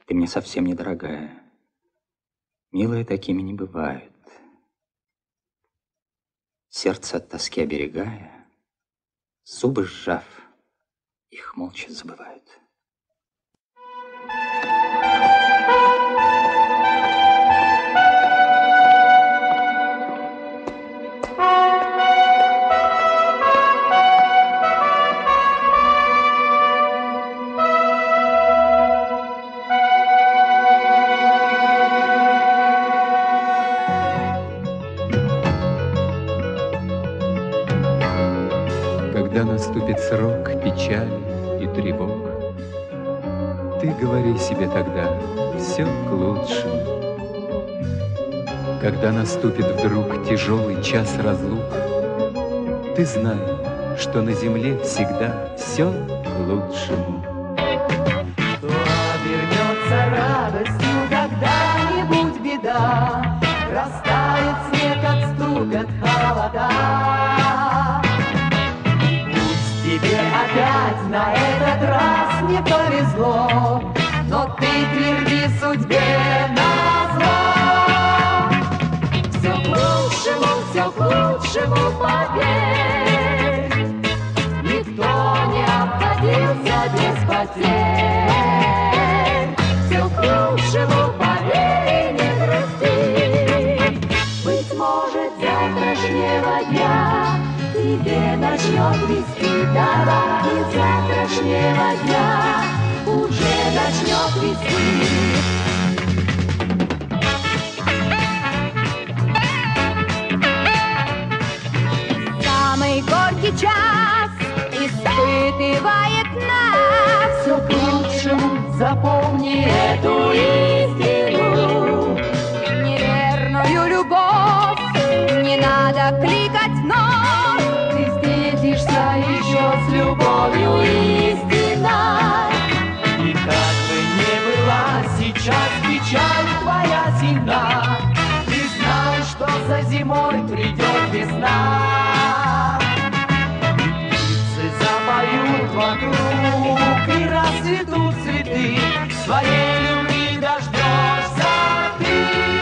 Ты мне совсем недорогая. Милые такими не бывают. Сердце от тоски оберегая, зубы сжав, их молча забывают. Когда наступит срок печали и тревог, ты говори себе тогда все к лучшему. Когда наступит вдруг тяжелый час разлук, ты знай, что на земле всегда все к лучшему. Что обернется радостью когда-нибудь беда, растает снег, отступят холода. Тебе опять на этот раз не повезло, но ты тверди судьбе назло. Все к лучшему, поверь, никто не обходился без потерь. Все к лучшему, поверь, не грусти. Быть может, завтрашнего дня тебе начнет вести дорога, и завтрашнего дня уже начнет вести. Самый горький час испытывает нас. Все к лучшему, запомни эту истину. Неверную любовь не надо кликать вновь. Еще с любовью истинной. И как бы ни была сейчас печаль твоя сильна, ты знай, что за зимой придет весна. Птицы запоют вокруг и расцветут цветы, своей любви дождешься ты.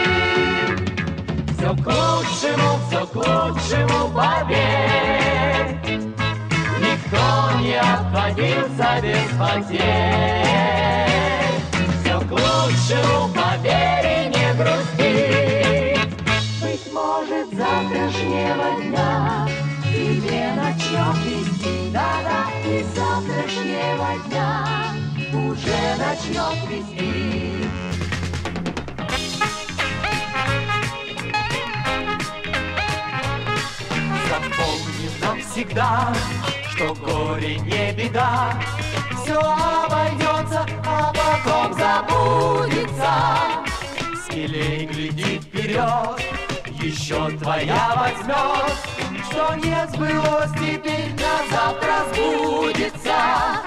Все к лучшему, поверь, никто не обходился без потерь. Все к лучшему, поверь, и не грусти. Быть может, завтрашнего дня тебе начнет вести, да-да, и завтрашнего дня уже начнет вести. Запомни навсегда, что горе не беда, все обойдется, а потом забудется. Смелей гляди вперед, еще твоя возьмет, что не сбылось, теперь на завтра сбудется.